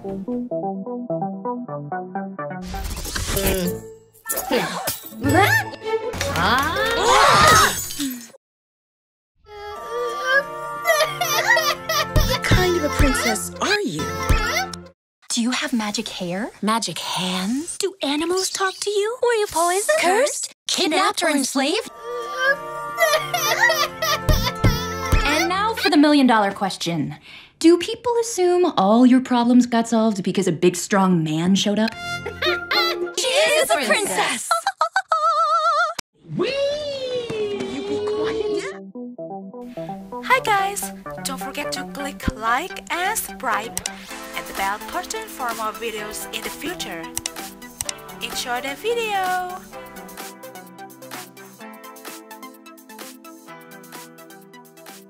What kind of a princess are you? Do you have magic hair? Magic hands? Do animals talk to you? Were you poisoned? Cursed? Kidnapped or enslaved? And now for the million-dollar question. Do people assume all your problems got solved because a big, strong man showed up? She is a princess! Whee! You be quiet. Hi guys! Don't forget to click like and subscribe and the bell button for more videos in the future. Enjoy the video!